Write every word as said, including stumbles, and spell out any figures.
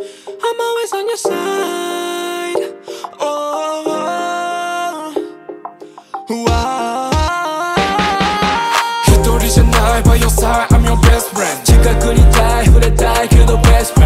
I'm always on your side. Oh, oh, oh, oh. 히토리잖아 by your side, I'm your best friend. 지각거리 die, 후레 die, 그도 best friend.